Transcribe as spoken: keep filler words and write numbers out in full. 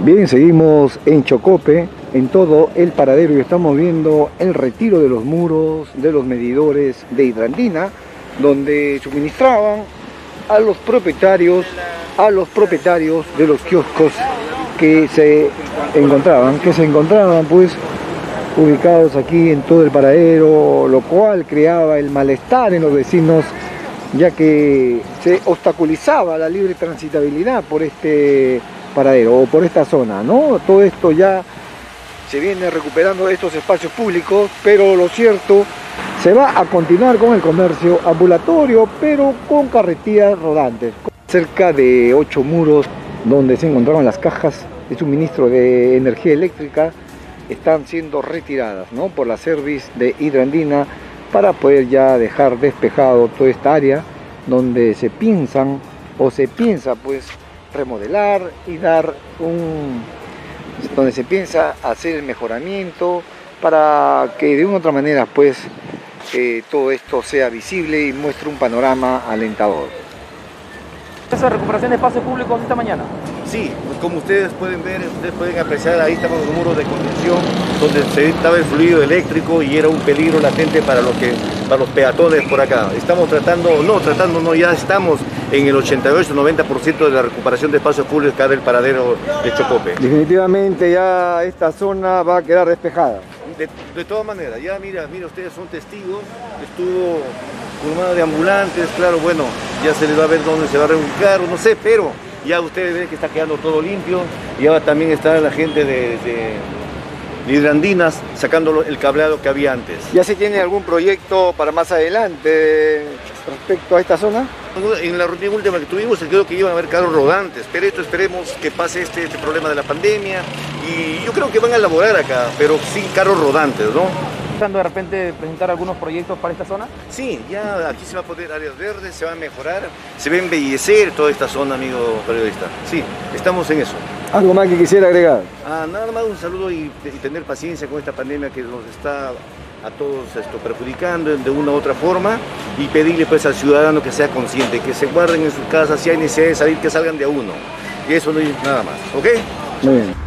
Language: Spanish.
Bien, seguimos en Chocope, en todo el paradero, y estamos viendo el retiro de los muros, de los medidores de Hidrandina, donde suministraban a los propietarios, a los propietarios de los kioscos que se encontraban, que se encontraban pues ubicados aquí en todo el paradero, lo cual creaba el malestar en los vecinos, ya que se obstaculizaba la libre transitabilidad por este paradero o por esta zona, ¿no? Todo esto ya se viene recuperando estos espacios públicos, pero lo cierto, se va a continuar con el comercio ambulatorio, pero con carretillas rodantes. Cerca de ocho muros donde se encontraban las cajas de suministro de energía eléctrica están siendo retiradas, ¿no?, por la Service de Hidrandina, para poder ya dejar despejado toda esta área donde se piensan o se piensa pues remodelar y dar un, donde se piensa hacer el mejoramiento para que de una u otra manera pues eh, todo esto sea visible y muestre un panorama alentador. ¿Esa recuperación de espacios públicos esta mañana? Sí, como ustedes pueden ver, ustedes pueden apreciar, ahí estamos los muros de contención donde se estaba el fluido eléctrico y era un peligro latente para los, que, para los peatones por acá. Estamos tratando, no, tratando, no, ya estamos en el ochenta y ocho noventa por ciento de la recuperación de espacios públicos acá del paradero de Chocope. Definitivamente ya esta zona va a quedar despejada. De, de todas maneras, ya mira, mira, ustedes son testigos, estuvo formado de ambulantes, claro, bueno, ya se les va a ver dónde se va a reubicar, no sé, pero ya ustedes ven que está quedando todo limpio, y ahora también está la gente de, de, de Hidrandinas sacando el cableado que había antes. ¿Ya se tiene algún proyecto para más adelante respecto a esta zona? En la reunión última que tuvimos se quedó que iban a haber carros rodantes, pero esto esperemos que pase este, este problema de la pandemia, y yo creo que van a elaborar acá, pero sin carros rodantes, ¿no? ¿Pensando de repente presentar algunos proyectos para esta zona? Sí, ya aquí se va a poner áreas verdes, se va a mejorar, se va a embellecer toda esta zona, amigo periodista. Sí, estamos en eso. ¿Algo más que quisiera agregar? Ah, nada más un saludo y, y tener paciencia con esta pandemia que nos está a todos esto perjudicando de una u otra forma, y pedirle pues al ciudadano que sea consciente, que se guarden en sus casas, si hay necesidad de salir, que salgan de a uno. Y eso no es nada más, ¿ok? Muy bien.